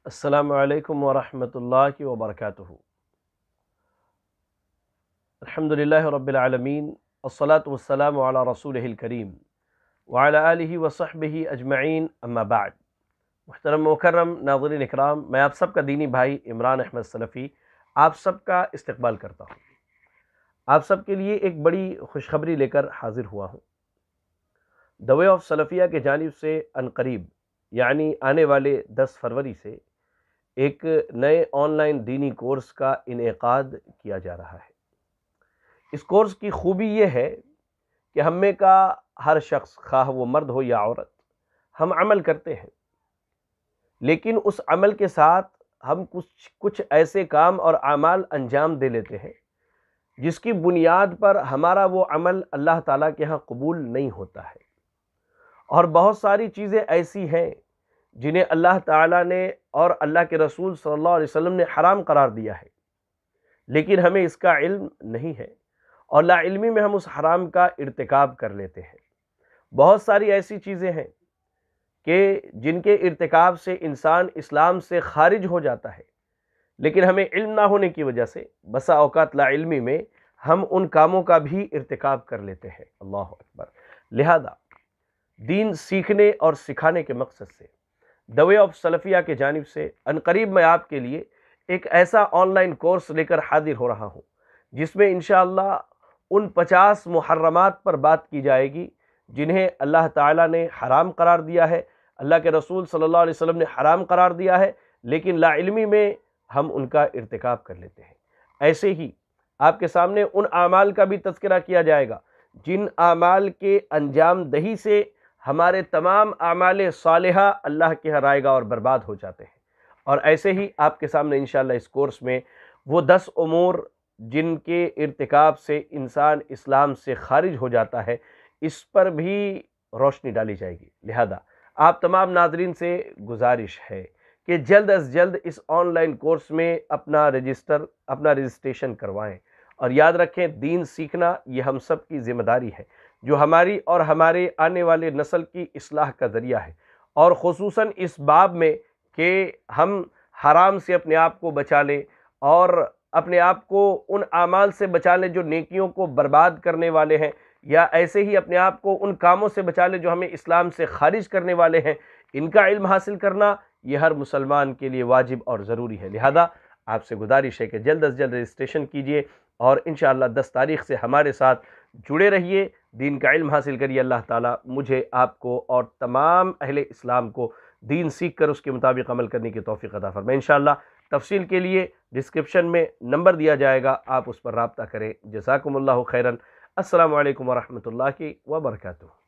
السلام علیکم ورحمۃ اللہ وبرکاتہ۔ الحمدللہ رب العالمین، والصلاة والسلام علی رسولہ الکریم وعلی آلہ وصحبہ اجمعین، اما بعد۔ محترم مکرم ناظرین اکرام، میں آپ سب کا دینی بھائی عمران احمد سلفی آپ سب کا استقبال کرتا ہوں۔ آپ سب کے لیے ایک بڑی خوشخبری لے کر حاضر ہوا ہوں۔ دی وے آف سلفیہ کے جانب سے عنقریب یعنی آنے والے 10 فروری سے ایک نئے آن لائن دینی کورس کا انعقاد کیا جا رہا ہے۔ اس کورس کی خوبی یہ ہے کہ ہم میں کا ہر شخص، خواہ وہ مرد ہو یا عورت، ہم عمل کرتے ہیں، لیکن اس عمل کے ساتھ ہم کچھ ایسے کام اور اعمال انجام دے لیتے ہیں جس کی بنیاد پر ہمارا وہ عمل اللہ تعالیٰ کے ہاں قبول نہیں ہوتا ہے۔ اور بہت ساری چیزیں ایسی ہیں جنہیں اللہ تعالیٰ نے اور اللہ کے رسول صلی اللہ علیہ وسلم نے حرام قرار دیا ہے، لیکن ہمیں اس کا علم نہیں ہے اور لا علمی میں ہم اس حرام کا ارتکاب کر لیتے ہیں۔ بہت ساری ایسی چیزیں ہیں کہ جن کے ارتکاب سے انسان اسلام سے خارج ہو جاتا ہے، لیکن ہمیں علم نہ ہونے کی وجہ سے بسا اوقات لا علمی میں ہم ان کاموں کا بھی ارتکاب کر لیتے ہیں۔ اللہ اکبر۔ لہذا دین سیکھنے اور سکھانے کے مقصد سے دی وے آف سلفیہ کے جانب سے عنقریب میں آپ کے لیے ایک ایسا آن لائن کورس لے کر حاضر ہو رہا ہوں جس میں انشاءاللہ ان 50 محرمات پر بات کی جائے گی جنہیں اللہ تعالیٰ نے حرام قرار دیا ہے، اللہ کے رسول صلی اللہ علیہ وسلم نے حرام قرار دیا ہے، لیکن لا علمی میں ہم ان کا ارتکاب کر لیتے ہیں۔ ایسے ہی آپ کے سامنے ان اعمال کا بھی تذکرہ کیا جائے گا جن اعمال کے انجام دہی سے ہمارے تمام اعمال صالحہ اللہ کے ہاں رائیگاں اور برباد ہو جاتے ہیں۔ اور ایسے ہی آپ کے سامنے انشاءاللہ اس کورس میں وہ 10 امور جن کے ارتکاب سے انسان اسلام سے خارج ہو جاتا ہے، اس پر بھی روشنی ڈالی جائے گی۔ لہذا آپ تمام ناظرین سے گزارش ہے کہ جلد از جلد اس آن لائن کورس میں اپنا رجسٹریشن کروائیں، اور یاد رکھیں دین سیکھنا یہ ہم سب کی ذمہ داری ہے جو ہماری اور ہمارے آنے والے نسل کی اصلاح کا ذریعہ ہے، اور خصوصاً اس باب میں کہ ہم حرام سے اپنے آپ کو بچا لیں اور اپنے آپ کو ان اعمال سے بچا لیں جو نیکیوں کو برباد کرنے والے ہیں، یا ایسے ہی اپنے آپ کو ان کاموں سے بچا لیں جو ہمیں اسلام سے خارج کرنے والے ہیں۔ ان کا علم حاصل کرنا یہ ہر مسلمان کے لیے واجب اور ضروری ہے۔ لہذا آپ سے گزارش ہے کہ جلد از جلد رجسٹریشن کیجئے اور انشاءاللہ 10 تاریخ سے ہمارے ساتھ جڑے رہیے، دین کا علم حاصل کریے۔ اللہ تعالیٰ مجھے، آپ کو اور تمام اہل اسلام کو دین سیکھ کر اس کے مطابق عمل کرنے کی توفیق عطا فرمائے۔ انشاءاللہ تفصیل کے لیے ڈسکرپشن میں نمبر دیا جائے گا، آپ اس پر رابطہ کریں۔ جزاکم اللہ خیراً۔ السلام علیکم ورحمۃ اللہ وبرکاتہ۔